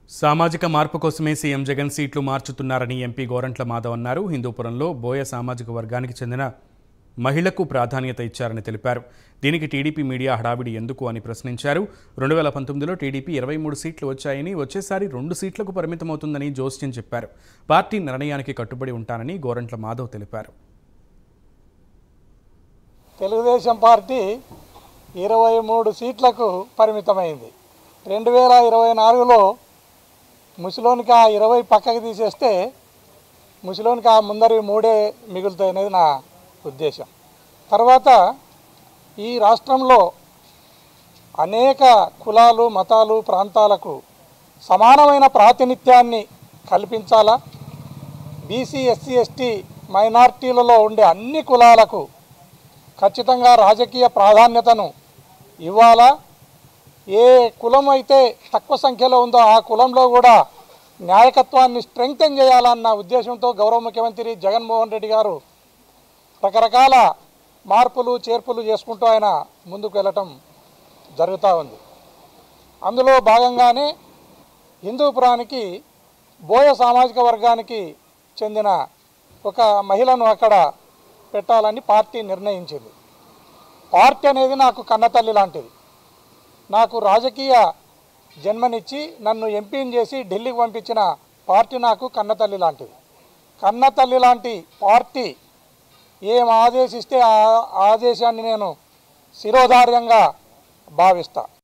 సామాజిక మార్పు కోసమే సీఎం జగన్ సీట్లు మార్చుతున్నారని ఎంపీ గోరంట్ల మాధవ్ అన్నారు. హిందూపురంలో బోయ సామాజిక వర్గానికి చెందిన మహిళకు ప్రాధాన్యత ఇచ్చారని తెలిపారు. దీనికి టీడీపీ మీడియా హడావిడి ఎందుకు అని ప్రశ్నించారు. 2019లో టీడీపీ 23 సీట్లు వచ్చాయని, వచ్చేసారి 2 సీట్లకు పరిమితమవుతుందని జోస్యం చెప్పారు. పార్టీ నిర్ణయానికి కట్టుబడి ఉంటానని గోరంట్ల మాధవ్ తెలిపారు. తెలుగుదేశం పార్టీ 23 సీట్లకు పరిమితమైంది. 2024లో ముసిలోనికి ఆ 20 పక్కకి తీసేస్తే ముసిలోనికి ఆ ముందరి 3 మిగులుతాయి అనేది నా ఉద్దేశం. తర్వాత ఈ రాష్ట్రంలో అనేక కులాలు, మతాలు, ప్రాంతాలకు సమానమైన ప్రాతినిధ్యాన్ని కల్పించాలా, బీసీ, ఎస్సీ, ఎస్టీ మైనార్టీలలో ఉండే అన్ని కులాలకు ఖచ్చితంగా రాజకీయ ప్రాధాన్యతను ఇవ్వాలా, ఏ కులం అయితే తక్కువ సంఖ్యలో ఉందో ఆ కులంలో కూడా నాయకత్వాన్ని స్ట్రెంగ్తెన్ చేయాలన్న ఉద్దేశంతో గౌరవ ముఖ్యమంత్రి జగన్మోహన్ రెడ్డి గారు రకరకాల మార్పులు చేర్పులు చేసుకుంటూ ఆయన ముందుకు వెళ్ళటం జరుగుతూ ఉంది. అందులో భాగంగానే హిందూపురానికి బోయ సామాజిక వర్గానికి చెందిన ఒక మహిళను అక్కడ పెట్టాలని పార్టీ నిర్ణయించింది. పార్టీ అనేది నాకు కన్నతల్లి లాంటిది. నాకు రాజకీయ జన్మనిచ్చి నన్ను ఎంపీని చేసి ఢిల్లీకి పంపించిన పార్టీ నాకు కన్నతల్లి లాంటిది. కన్నతల్లి లాంటి పార్టీ ఏం ఆదేశిస్తే ఆ ఆదేశాన్ని నేను శిరోధార్యంగా భావిస్తాను.